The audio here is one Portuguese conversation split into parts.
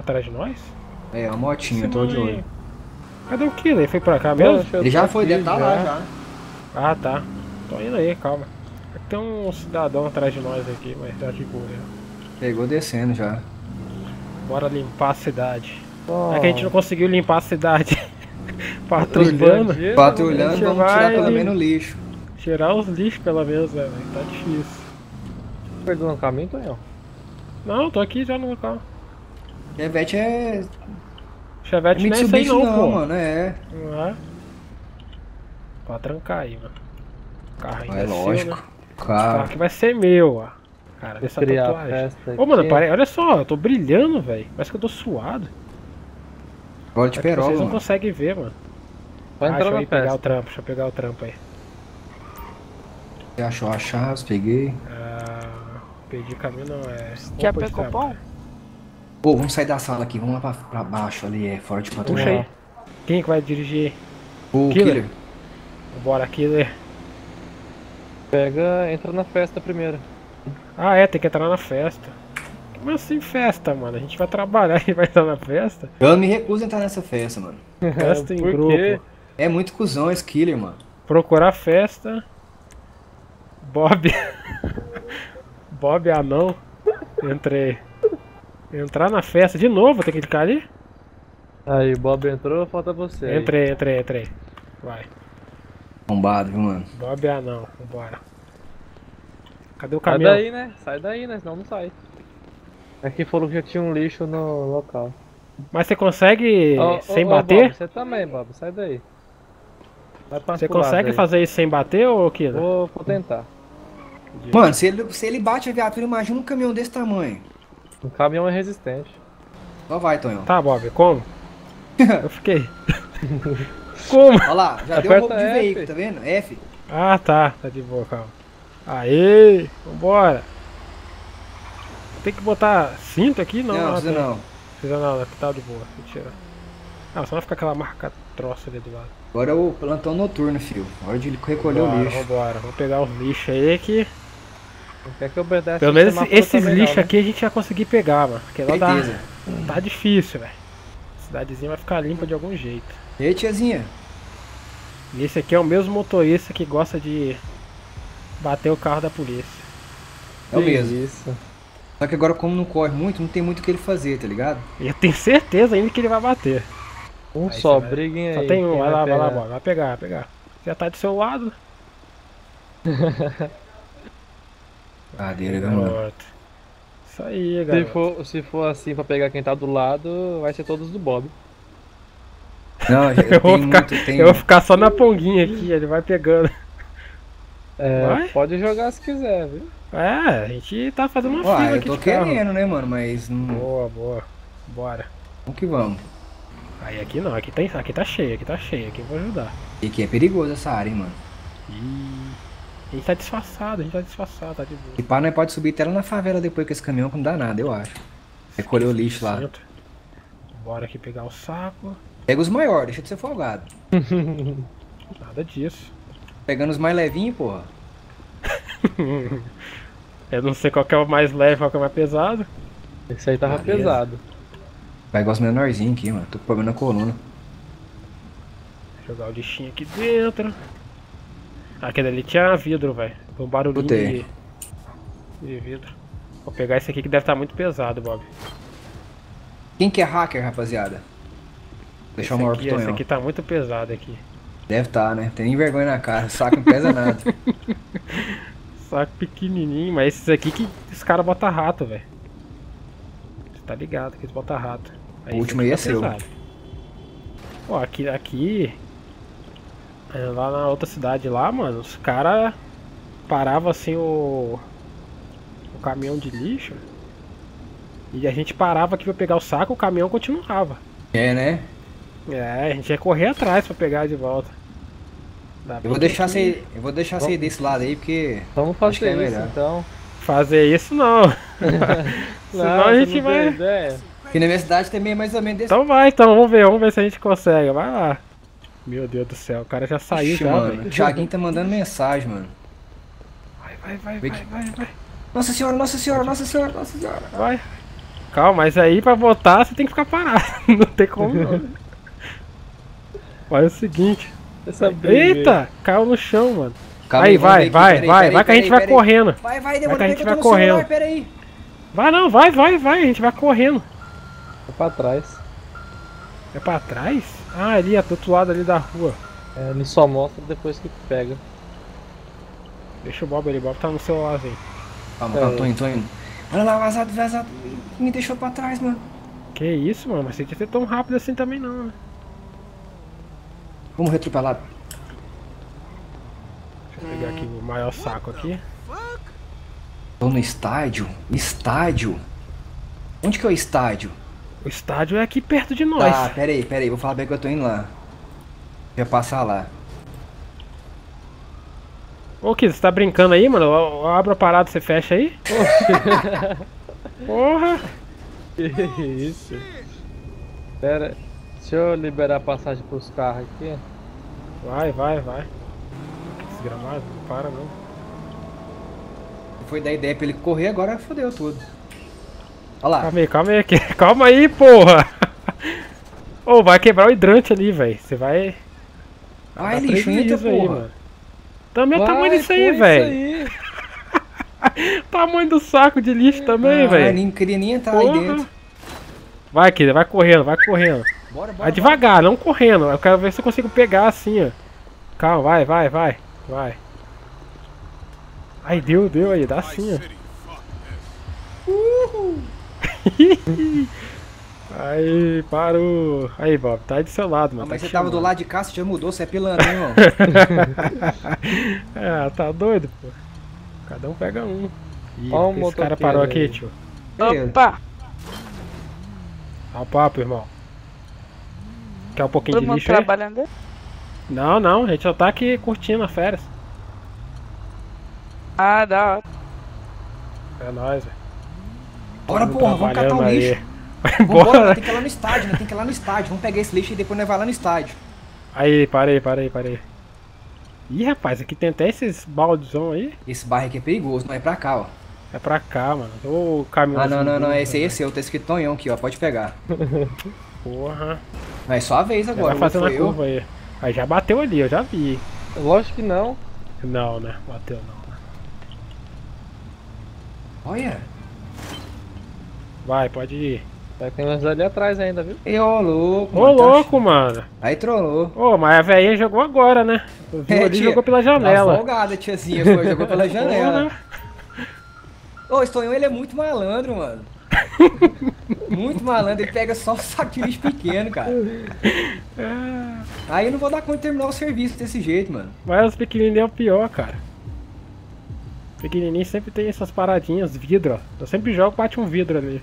atrás de nós? É, uma motinha, eu tô de olho. Cadê o Killer? Ele foi pra cá mesmo? Ele já foi, deve estar lá já. Ah, tá. Tô indo aí, calma. Aqui tem um cidadão atrás de nós aqui, mas tá de boa. Pegou descendo já. Bora limpar a cidade. É que a gente não conseguiu limpar a cidade. Patrulhando. Patrulhando, vamos tirar pelo menos o lixo. Tirar os lixos pelo menos, velho. Tá difícil. Perdeu no caminho, Tonhão? Não, tô aqui já no local. Chevette é... Chevette não é isso aí não, pô. Mano, é. Não é? Pode trancar aí, mano. O carro ainda É lógico. seu, né? O carro aqui vai ser meu, ó. Cara, essa tatuagem. Ô, mano, olha só, eu tô brilhando, velho. Parece que eu tô suado. Agora de perola, vocês não mano. conseguem ver, mano. Vai entrar deixa na eu pegar festa. o trampo, deixa eu pegar o trampo aí. Você achou a chave, peguei. Perdi caminho não, é... Quer pegar o pão? Pô, vamos sair da sala aqui, vamos lá pra baixo ali, é fora de patrulha. Puxa aí. Quem que vai dirigir? O Killer. Bora, Killer. Entra na festa primeiro. Ah, é, tem que entrar na festa. Como assim festa, mano? A gente vai trabalhar e vai entrar na festa? Eu me recuso a entrar nessa festa, mano. Festa em Por grupo. quê? É muito cuzão esse Killer, mano. Procurar festa. Bob. Bob anão. Entrei. Entrar na festa de novo, tem que clicar ali? Aí, Bob entrou, falta você. aí. Entrei. Vai. Bombado, viu, mano? Bob anão, vambora. Cadê o Sai caminhão? daí, né? Sai daí, né? Senão não sai. Aqui falou que já tinha um lixo no local. Mas você consegue sem Ô, bater? Bob, você também, Bob. Sai daí. Vai pra Você pro lado consegue aí. fazer isso sem bater, ou Killer? Vou tentar. Mano, se ele bate a viatura, imagina um caminhão desse tamanho. O caminhão é resistente. Só vai, Tonhão. Tá, Bob, como? Eu fiquei. Como? Olha lá, já deu um roubo de Aperta F. veículo, tá vendo? F. Ah, tá de boa, calma. Aê, vambora. Tem que botar cinto aqui? Não, Não, precisa não. Precisa não, aqui tá de boa, vou tirar. Ah, só vai ficar aquela marca troça ali do lado. Agora é o plantão noturno, filho. Hora de recolher o lixo. Vambora, vamos pegar os lixos aí que... Não quer que eu obedece Pelo o menos semáforo esses também, lixos não, né? aqui a gente vai conseguir pegar, mano. Porque lá Certeza. tá difícil, velho. A cidadezinha vai ficar limpa de algum jeito. E aí, tiazinha? E esse aqui é o mesmo motorista que gosta de bater o carro da polícia. É o mesmo. Isso. Só que agora, como não corre muito, não tem muito o que ele fazer, tá ligado? E eu tenho certeza ainda que ele vai bater. Um Aí só, você vai- briguem aí. Só tem um, quem vai lá, pegar. bora. Vai pegar. Já tá do seu lado. Cadeira, viu, mano? Pronto. Isso aí, galera. Se for assim pra pegar quem tá do lado, vai ser todos do Bob. Não, Eu vou ficar só na ponguinha aqui, ele vai pegando. É, Vai? pode jogar se quiser, viu? É, a gente tá fazendo uma Uai, fila eu aqui tô de carro. querendo, né, mano? Mas não. Boa. Bora. Vamos que vamos. Aí aqui não, aqui tá cheio, aqui eu vou ajudar. E que é perigoso essa área, hein, mano. Ih, a gente tá disfarçado, tá de boa. E pá, nós pode subir até lá na favela depois com esse caminhão que não dá nada, eu acho. Recolher o lixo lá. Bora aqui pegar o saco. Pega os maiores, deixa de ser folgado. Nada disso. Pegando os mais levinhos, porra. Eu não sei qual que é o mais leve, qual que é o mais pesado. Esse aí tava Beleza. pesado. Pega os menorzinhos aqui, mano. Tô com problema na coluna. Jogar o lixinho aqui dentro. Aquele ali tinha vidro, velho. Um barulhinho Botei. de vidro. Vou pegar esse aqui que deve estar muito pesado, Bob. Quem que é hacker, rapaziada? Deixar o maior pro Esse Tonhão. aqui tá muito pesado aqui. Deve tá, né? Tem nem vergonha na cara. O saco não pesa nada. Saco pequenininho, mas esses aqui que os caras botam rato, velho. Você tá ligado que eles botam rato. O último aí é seu. Ó, aqui lá na outra cidade lá, mano, os caras paravam assim o caminhão de lixo. E a gente parava aqui pra pegar o saco, o caminhão continuava. É, né? É, a gente ia correr atrás pra pegar de volta. Eu vou deixar você ir desse lado aí, porque Vamos acho que fazer é isso melhor. então. Fazer isso não. Senão a gente vai. Aqui na minha cidade também é mais ou menos desse. Então vai, vamos ver se a gente consegue. Vai lá. Meu Deus do céu, o cara já saiu. Ixi, já, mano. velho. O Thiaguinho tá mandando mensagem, mano. Vai. Nossa senhora. Vai. Calma, mas aí pra voltar você tem que ficar parado. Não tem como não. Olha o seguinte. Essa briga aí. Eita! Caiu no chão, mano. Calma Aí, vamos vai, ver aqui, vai, peraí, vai. peraí, Vai que a gente vai peraí, peraí. correndo. Vai, Vai demora que a que gente eu vai tô no celular, correndo. peraí. Vai não, vai, a gente vai correndo. Tá pra trás. É pra trás? Ah, ali, do outro lado ali da rua. É, ele só mostra depois que pega. Deixa o Bob ali, o Bob tá no celularzinho. Calma, calma, tô indo. Olha lá, vazado. Me deixou pra trás, mano. Que isso, mano, mas você tinha que ser tão rápido assim também não, né? Vamos retropelar. Deixa eu pegar aqui o maior saco aqui. Tô no estádio? Estádio? Onde que é o estádio? O estádio é aqui perto de nós. Tá, peraí, vou falar bem que eu tô indo lá. Já passar lá. Ô, Kid, você tá brincando aí, mano? Eu abro a parada e você fecha aí? Porra! Que isso? Pera, deixa eu liberar a passagem pros carros aqui. Vai. Desgramado, não para não. Foi dar ideia pra ele correr, agora fodeu tudo. Olha lá. Calma aí, calma aí, porra! Ô, vai quebrar o hidrante ali, velho. Você vai... Ai, Dá lixo, entra, prejuízo aí, porra. mano. Também é o tamanho disso aí, põe isso velho. aí. Tamanho do saco de lixo também, Ah, velho. nem queria nem entrar aí dentro. Vai, Kid, vai correndo. Bora. Vai devagar, não correndo. Eu quero ver se eu consigo pegar assim, ó. Calma, vai. Aí, deu aí, dá assim, ó. Aí, parou. Aí, Bob, tá aí do seu lado, Ah, mano. mas tá você tava do chamando. lado de cá, você já mudou, você é pilantra, hein, irmão? Ah, tá doido, pô. Cada um pega um. Ih, Ó o esse cara motoqueiro parou aí. aqui, tio. Beleza. Opa! Dá o papo, irmão. Quer um pouquinho Todo de mundo lixo aí? trabalhando aí? Não, a gente só tá aqui curtindo as férias. Ah, da hora. É nóis, velho. Bora, porra, vamos catar o Trabalhando lixo. aí. Vai Vambora, embora. tem que ir lá no estádio, né? Tem que ir lá no estádio. Vamos pegar esse lixo e depois nós vai lá no estádio. Aí, parei. Ih, rapaz, aqui tem até esses baldezão aí. Esse bairro aqui é perigoso, não é pra cá, ó. É pra cá, mano. Ô, caminhão. Ah, não, esse aí é seu, tá escrito Tonhão aqui, ó, pode pegar. Porra. Mas só a vez Já agora, vai fazendo não a foi eu. curva aí. Aí já bateu ali, eu já vi. Lógico que não. Não, né? Bateu não. Olha. Vai, pode ir. Vai ter uns ali atrás ainda, viu? E ô, louco, Ô, mano, tá- louco, mano. Aí trollou. Ô, mas a velhinha jogou agora, né? Eu vi ali e tia, jogou pela Tá janela. folgada, tiazinha, foi, jogou pela janela. Porra. Ô, esse Tonhão, ele é muito malandro, mano. Muito malandro, ele pega só um saco de lixo pequeno, cara. Aí eu não vou dar conta de terminar o serviço desse jeito, mano. Mas os pequenininhos é o pior, cara. Pequenininho sempre tem essas paradinhas, vidro, ó. Eu sempre jogo, bate um vidro ali.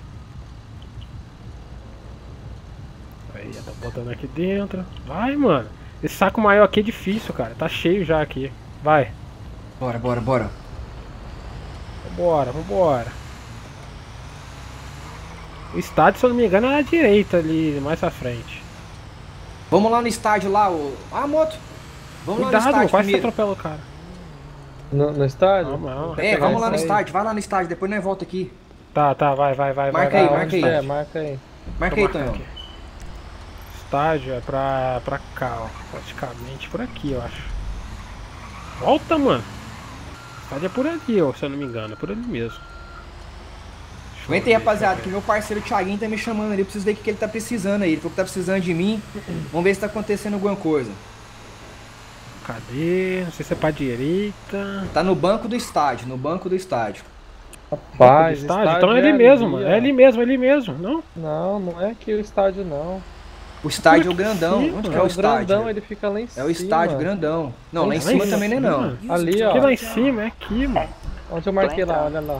Aí, eu tô botando aqui dentro. Vai, mano. Esse saco maior aqui é difícil, cara. Tá cheio já aqui. Vai. Bora. Vambora. O estádio, se eu não me engano, é à direita ali, mais pra frente. Vamos lá no estádio lá, ô. Ah, moto. Vamos lá no Cuidado, estádio quase você primeiro. atropela o cara. No estádio? Não. É, vamos lá no isso aí. estádio, vai lá no estádio, depois nós volta aqui. Tá, vai. Marca aí, vai, marca aí. estádio. É, marca aí. Marca Deixa eu aí, Tonhão. marcar aqui. Estádio é pra cá, ó. Praticamente por aqui, eu acho. Volta, mano. Estádio é por ali, ó, se eu não me engano. É por ali mesmo. Deixa eu Aguenta aí, ver, rapaziada, que meu parceiro Thiaguinho tá me chamando ali. Eu preciso ver o que ele tá precisando aí. Ele falou que tá precisando de mim. Vamos ver se tá acontecendo alguma coisa. Cadê? Não sei se é pra direita. Tá no banco do estádio, no banco do estádio. Rapaz, Estádio? Então é ali mesmo, mano. É ali mesmo, não? Não é aqui o estádio não. O estádio é o Como é que grandão. sim, Onde mano? que é o estádio? grandão, ele fica lá em É cima. o estádio grandão. Não, lá em Lá cima também não é não. cima? Ali, ó. Aqui lá em cima, é aqui, mano. Onde eu marquei lá, olha lá.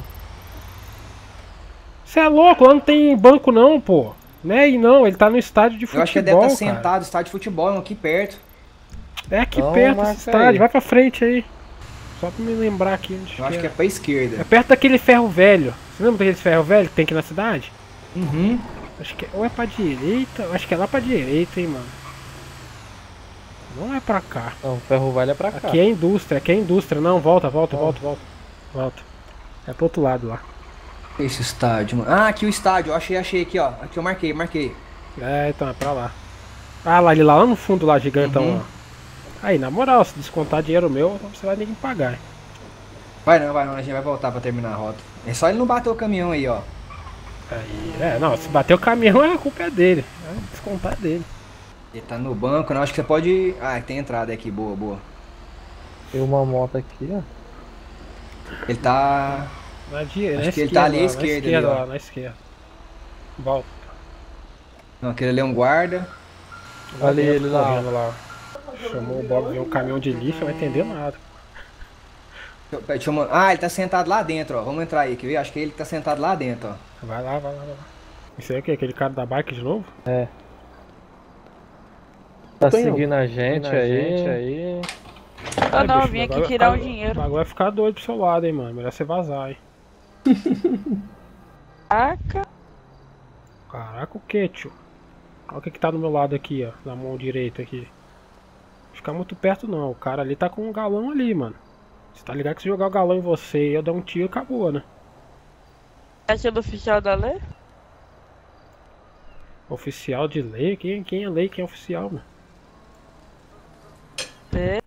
Você é louco, lá não tem banco não, pô. Né? E não, ele tá no estádio de Eu futebol, acho que ele deve estar cara. sentado, estádio de futebol, é aqui perto. É aqui Então, perto marca esse estádio, aí. vai pra frente aí. Só pra me lembrar aqui onde Eu acho que é. é pra esquerda. É perto daquele ferro velho. Você lembra daquele ferro velho que tem aqui na cidade? Uhum. Acho que ou é pra direita, eu acho que é lá pra direita, hein, mano. Não é pra cá. Não, o ferro velho é pra cá. Aqui é indústria. Não, volta. É pro outro lado lá. Esse estádio, mano. Ah, aqui o estádio. Achei aqui, ó. Aqui eu marquei. É, então, é pra lá. Ah, lá, ele lá no fundo, lá, gigantão, Uhum. ó. Aí, na moral, se descontar dinheiro meu, você vai ter que pagar, hein? Vai não, a gente vai voltar pra terminar a rota. É só ele não bater o caminhão aí, ó. Aí, não, se bater o caminhão, a culpa é dele. Descontar é dele. Ele tá no banco, não. Acho que você pode. Ah, tem entrada aqui, boa. Tem uma moto aqui, ó. Ele tá. Na direita, Acho na que ele tá ali à na esquerda, esquerda, ali, ó. lá, na esquerda. Volta. Não, aquele ali é um guarda. Ali, dentro, ele lá. correndo lá. Chamou o Bob, veio um caminhão de lixo, não vai entender nada. Ah, ele tá sentado lá dentro, ó. Vamos entrar aí, quer ver? Acho que ele tá sentado lá dentro, ó. Vai lá. Isso aí é o quê? Aquele cara da bike de novo? É. Tá Tonhão. seguindo a gente aí. Ah não, eu bicho, vim o aqui bagulho tirar vai o dinheiro. O bagulho vai ficar doido pro seu lado, hein, mano. Melhor você vazar, hein. Caraca. Caraca, o que, tio? Olha o que tá do meu lado aqui, ó. Na mão direita aqui. Não ficar muito perto, não. O cara ali tá com um galão ali, mano. Você tá ligado que se jogar o galão em você e eu dar um tiro, acabou, né? Essa é do oficial da lei? Oficial de lei? Quem é lei? Quem é oficial, mano? É.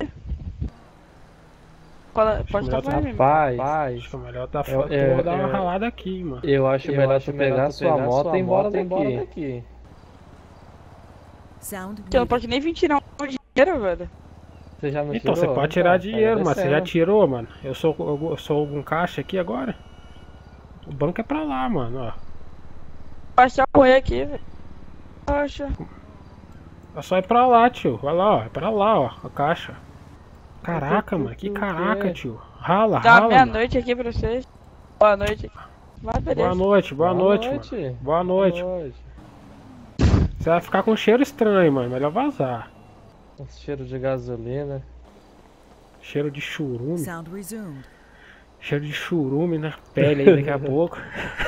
Pode estar pra mim. Rapaz, Acho que é melhor dar, dar uma eu- ralada aqui, mano. eu acho melhor tu pegar sua moto e ir embora daqui. Sound Você não muted. pode nem vir tirar o dinheiro, velho. Você já não Então, tirou? você pode tirar Tá dinheiro, mas você já descendo. tirou, mano. Eu sou um caixa aqui agora. O banco é pra lá, mano, ó. Passar o rei aqui, velho. Poxa. É só ir pra lá, tio. Vai lá, ó. É pra lá, ó. A caixa. Caraca, Tu- mano. Que tu caraca, quer? tio. Rala, Dá rala, mano. meia-noite aqui pra vocês. Boa noite. Mas beleza. Boa noite, Boa mano. Boa noite. Você vai ficar com cheiro estranho, mano. Melhor vazar. Um cheiro de gasolina. Cheiro de churume. Sound resumed. Cheiro de churume na pele aí daqui a pouco.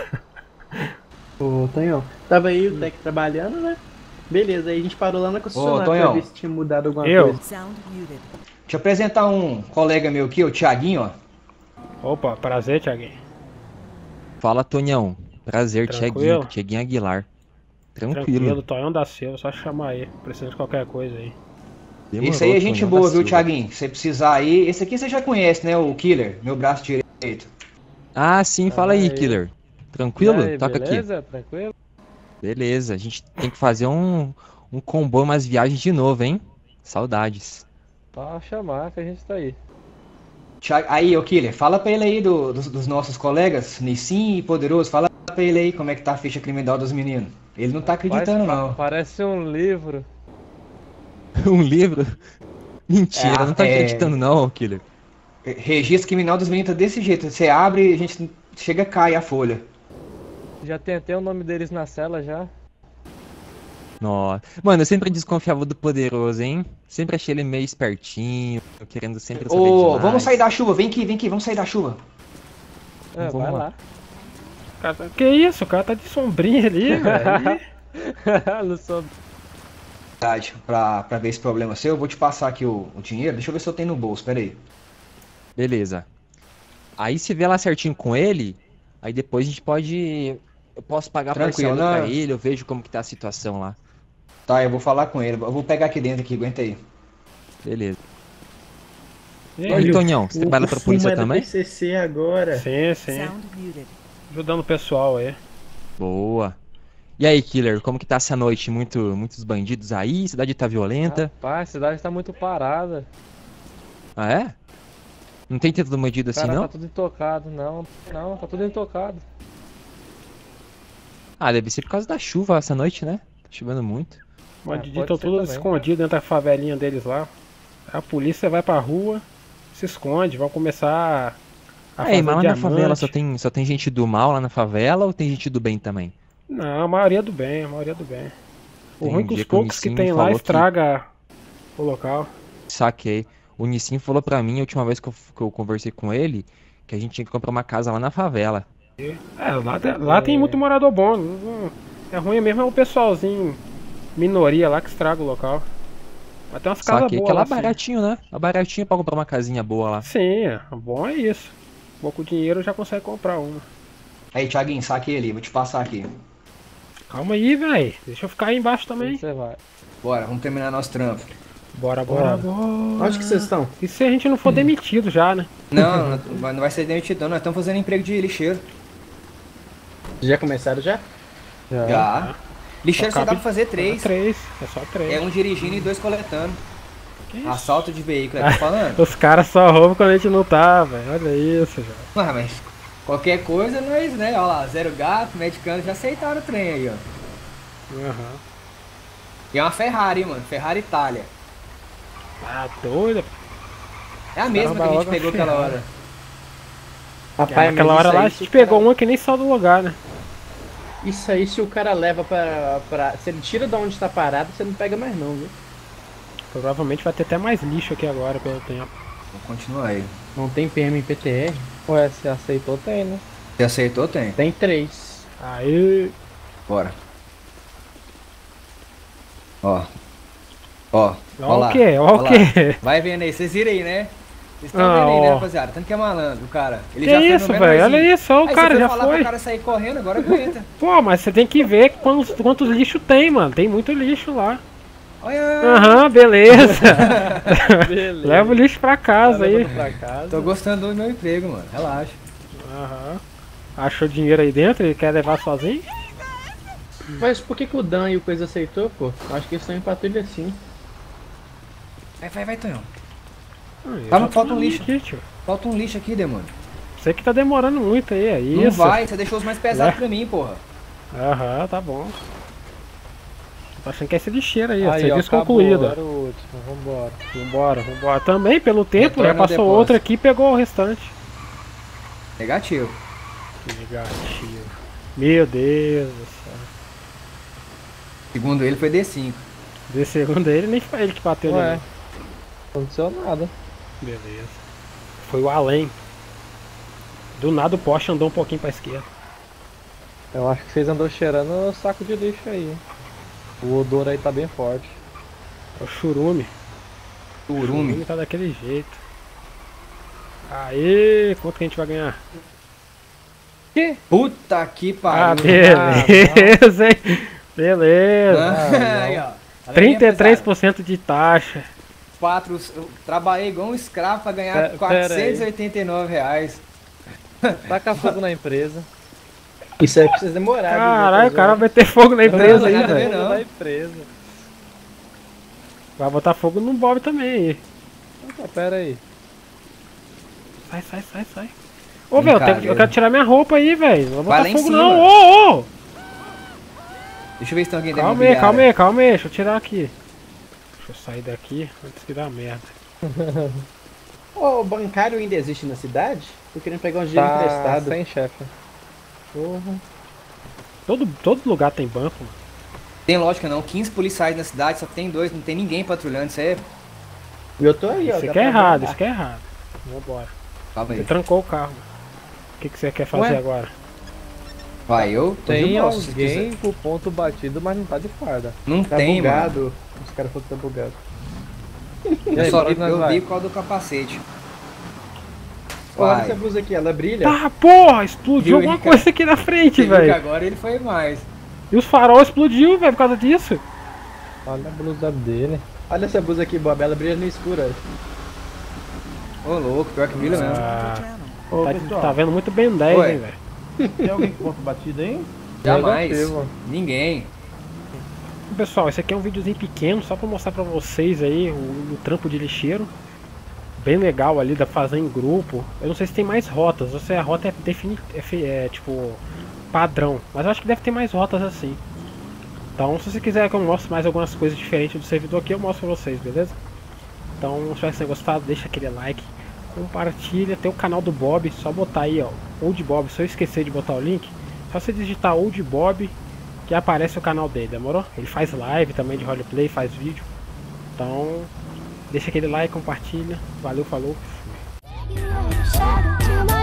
Ô, Tonhão, tava aí o Tec trabalhando, né? Beleza, aí a gente parou lá na concessionária pra Tonhão. ver se tinha mudado alguma Eu? coisa. Sound muted. Deixa eu apresentar um colega meu aqui, o Thiaguinho, ó. Opa, prazer, Thiaguinho. Fala, Tonhão. Prazer, Tranquilo? Tiaguinho Aguilar. Tranquilo, Tranquilo. Tonhão da Silva. Só chamar aí. Precisando de qualquer coisa aí. Demorou, Esse aí é gente Tonhão boa, da viu, Silva. Thiaguinho? Se você precisar aí. Esse aqui você já conhece, né? O Killer, meu braço direito. Ah, sim, fala aí, Aí. Killer. Tranquilo? E aí, Toca beleza? Tranquilo? aqui. Beleza, a gente tem que fazer um combo, umas viagens de novo, hein? Saudades. Pode chamar que a gente tá aí. Aí, ô Killer, fala pra ele aí dos nossos colegas, Nissin e Poderoso. Fala pra ele aí como é que tá a ficha criminal dos meninos. Ele não tá acreditando, não. Parece um livro. Um livro? Mentira, É, não tá é- acreditando não, Killer. Registro criminal dos meninos tá desse jeito. Você abre e a gente chega a cair a folha. Já tentei o nome deles na cela já. Nossa. Mano, eu sempre desconfiava do Poderoso, hein? Sempre achei ele meio espertinho, querendo sempre saber Ô, demais. vamos sair da chuva. Vem aqui, vamos sair da chuva. É, Vamos vai lá. lá. Que isso? O cara tá de sombrinha ali, velho. Não sou... Verdade, pra ver esse problema seu, eu vou te passar aqui o dinheiro. Deixa eu ver se eu tenho no bolso, pera aí. Beleza. Aí se vê lá certinho com ele, aí depois a gente pode... Eu posso pagar Tranquilo, parcelado pra não. ele, eu vejo como que tá a situação lá. Tá, eu vou falar com ele. Eu vou pegar aqui dentro aqui, aguenta aí. Beleza. E E aí? aí, Tonhão, você trabalha pra fumo polícia é do também? PCC agora. Sim, sim. Sound muted. Ajudando o pessoal aí. Boa. E aí, Killer, como que tá essa noite? Muitos bandidos aí? Cidade tá violenta? Rapaz, a cidade tá muito parada. Ah, é? Não tem tanto bandido assim, Cara, não? tá tudo intocado. Não, tá tudo intocado. Ah, deve ser por causa da chuva essa noite, né? Tá chovendo muito. Os bandidos pode estão ser todos também. escondidos dentro da favelinha deles lá. A polícia vai pra rua, se esconde, vão começar a Aí, fazer mas lá na diamante. favela só tem gente do mal lá na favela ou tem gente do bem também? Não, a maioria do bem, a maioria do bem. O ruim é que Entendi, os que o poucos que Nissin tem lá falou que- estraga o local. Saquei. O Nissin falou pra mim, a última vez que eu conversei com ele, que a gente tinha que comprar uma casa lá na favela. É, lá tem muito morador bom. É ruim mesmo é o pessoalzinho, minoria lá que estraga o local. Mas tem umas casas Saquei, boas que é lá lá, sim. baratinho, né? É baratinho pra comprar uma casinha boa lá. Sim, bom é isso. Pouco dinheiro já consegue comprar uma. Aí, Thiaguinho, saque ele, vou te passar aqui. Calma aí, velho. Deixa eu ficar aí embaixo também. Você vai. Bora, vamos terminar nosso trampo. Bora, bora, bora. Onde que vocês estão? E se a gente não for demitido já, né? Não, não vai ser demitido, não. Nós estamos fazendo emprego de lixeiro. Já começaram já? Já. Lixeiro só dá pra fazer Só 3. três. É só 3. É um dirigindo e 2 coletando. Que isso? Assalto de veículo, tá falando? Os caras só roubam quando a gente não tá, velho. Olha isso, já. Ah, mas qualquer coisa nós, né? Olha lá, Zero Gato, Medicano já aceitaram o trem aí, ó. Aham. E é uma Ferrari, mano. Ferrari Itália. Ah, doido. É a mesma que a gente logo a pegou aquela Ferrari. hora. Rapaz, Naquela mas hora isso lá a aí, gente pegou uma que nem saiu do lugar, né? Isso aí, se o cara leva pra. Se ele tira de onde tá parado, você não pega mais não, viu? Provavelmente vai ter até mais lixo aqui agora pelo tempo. Vamos continuar aí. Não tem PM em PTR? Ué, se aceitou, tem, né? Você aceitou? Tem. Tem 3. Aí. Bora. Ó. Ó. Ó o quê? Ó o quê? Vai vendo aí, vocês viram aí, né? Vocês estão Ah, vendo aí, né, ó. rapaziada? Tanto que é malandro, o cara. Ele Que já foi no isso, menorzinho. velho? Olha isso, ó, o Aí cara você já falar foi. pro cara sair correndo, agora aguenta. Pô, mas você tem que ver quantos lixos tem, mano. Tem muito lixo lá. Olha. Aham, beleza. Beleza. Leva o lixo pra casa Tá aí. levando pra casa. Tô gostando do meu emprego, mano. Relaxa. Aham. Achou dinheiro aí dentro e quer levar sozinho? Mas por que, que o Dan e o Coisa aceitou, pô? Acho que eles estão em patrulha sim. Vai, Tonhão. Ah, eu já tô falta um no lixo. aqui, tio. Falta um lixo aqui, demônio. Você que tá demorando muito aí, é Não isso. vai, você deixou os mais pesados É. pra mim, porra. Aham, tá bom. Tô achando que é esse lixeiro aí, ó. Aí, ó, Serviço acabou, concluído. era o último, vambora. Vambora, vambora. Também, pelo tempo, Retorna já ao passou depósito. outra aqui e pegou o restante. Negativo. Negativo. Meu Deus do céu. Segundo ele, foi D5. De segundo ele, nem foi ele que bateu Ué, nele. não aconteceu nada. Beleza. Foi o além. Do nada o poste andou um pouquinho pra esquerda. Eu acho que vocês andou cheirando o saco de lixo aí, hein? O odor aí tá bem forte. É o churume. O Urume. churume tá daquele jeito. Aê, quanto que a gente vai ganhar? Puta que Ah, pariu. beleza, hein? Beleza. Aí, ó. 33% de taxa. Eu trabalhei igual um escravo pra ganhar Pera aí. R$489. Taca fogo na empresa. Isso aí precisa demorar. viu, Caralho, o Zé? cara vai ter fogo na empresa aí, nada a ver, velho. não. Da empresa. Vai botar fogo no Bob também aí. Opa, pera aí. Sai. Ô, velho, eu quero tirar minha roupa aí, velho. Não vou Vai botar lá em fogo cima. não. Ô! Deixa eu ver se tem alguém da Calma aí, imobiliária. calma aí. Deixa eu tirar aqui. Deixa eu sair daqui antes que dá merda. Ô, o bancário ainda existe na cidade? Tô querendo pegar um dinheiro Tá emprestado. sem chefe. Porra. Todo lugar tem banco, mano. Tem lógica não, 15 policiais na cidade, só tem 2, não tem ninguém patrulhando, isso é... Eu tô aí, ó. Isso dá aqui é pra errado, andar. isso aqui é errado. Vambora. Calma Você aí. trancou o carro. O que você quer fazer Ué? agora? Vai, eu tô de Tem bosta, se quiser. alguém com o ponto batido, mas não tá de farda. Não Tá tem, mano. bugado. Os caras falaram que tá bugado. E Eu aí, só pra vi, onde nós eu vai? vi por causa do capacete. Olha Vai. essa blusa aqui, ela brilha. Tá, porra, explodiu Viu, alguma Ricardo? coisa aqui na frente, Você viu que velho. agora ele foi mais. E os farol explodiu, velho, por causa disso. Olha a blusa dele. Olha essa blusa aqui, Bob, ela brilha no escuro. Ô, louco, pior que brilha mesmo. Ô, Tá, pessoal, tá vendo muito Ben 10, Oi. hein, velho. tem alguém com ponto batido aí? Jamais. Negativo. Ninguém. Pessoal, esse aqui é um videozinho pequeno, só pra mostrar pra vocês aí o trampo de lixeiro. Bem legal ali, dá pra fazer em grupo. Eu não sei se tem mais rotas, ou se a rota é tipo padrão. Mas eu acho que deve ter mais rotas assim. Então, se você quiser que eu mostre mais algumas coisas diferentes do servidor aqui, eu mostro pra vocês, beleza? Então, se vocês tenham gostado, deixa aquele like, compartilha. Tem o canal do Bob, só botar aí, ó, Old Bob. Se eu esquecer de botar o link, só você digitar Old Bob que aparece o canal dele, demorou? Ele faz live também de roleplay, faz vídeo. Então, deixa aquele like, compartilha. Valeu, falou. You shadow to my